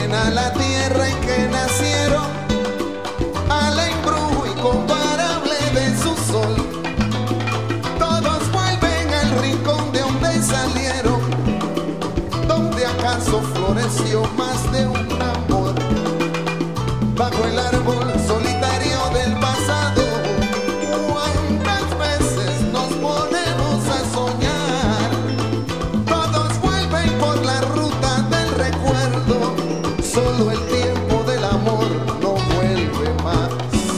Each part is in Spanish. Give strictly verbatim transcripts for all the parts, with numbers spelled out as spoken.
vuelven a la tierra en que nacieron, al embrujo incomparable de su sol. Todos vuelven al rincón de donde salieron, donde acaso floreció más de un amor. Bajo el árbol solitario del pasado, cuántas veces nos ponemos a soñar. Todos vuelven por la ruta del recuerdo, solo el tiempo del amor no vuelve más.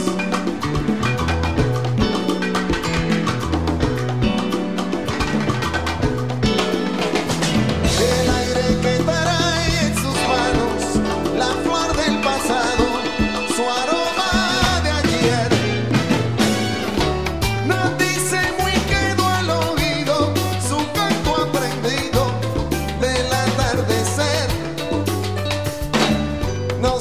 El aire que trae en sus manos la flor del pasado, su aroma de ayer, nos dice muy quedo al oído su canto aprendido del atardecer. No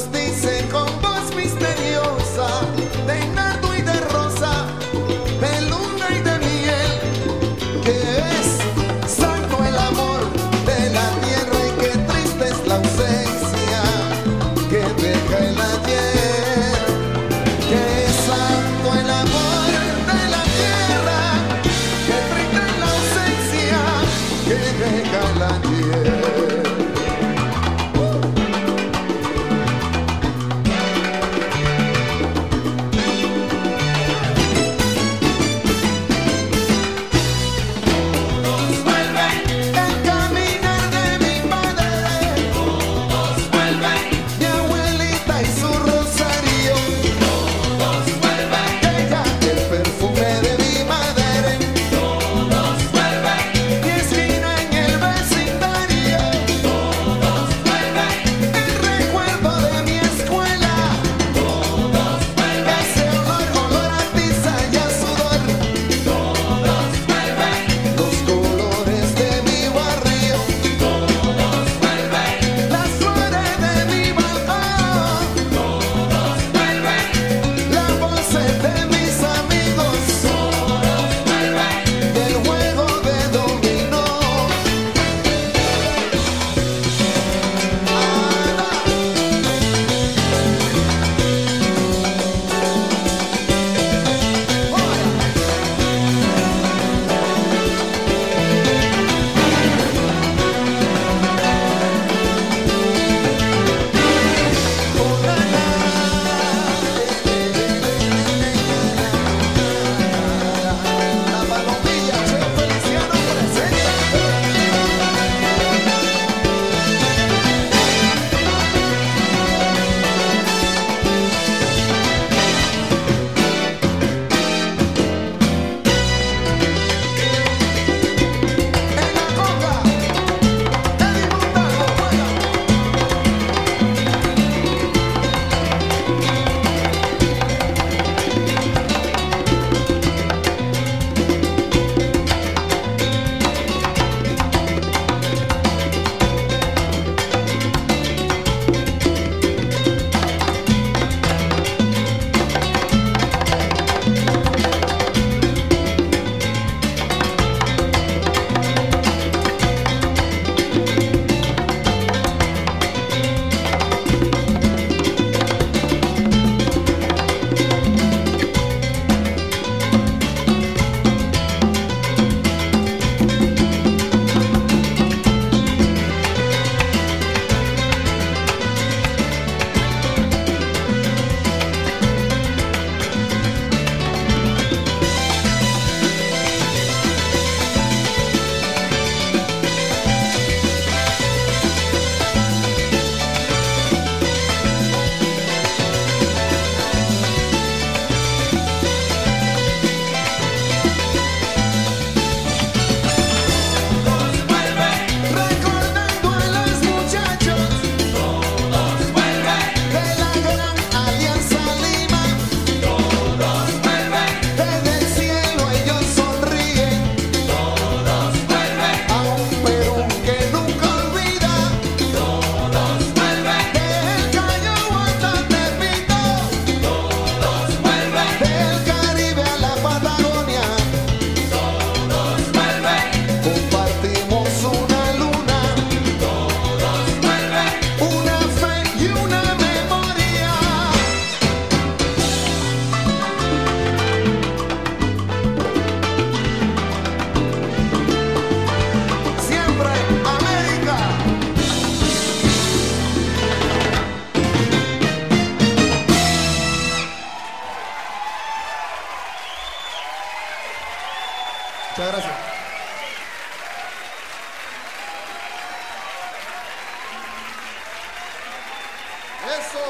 Eso.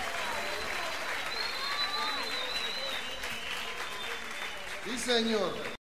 Sí, señor.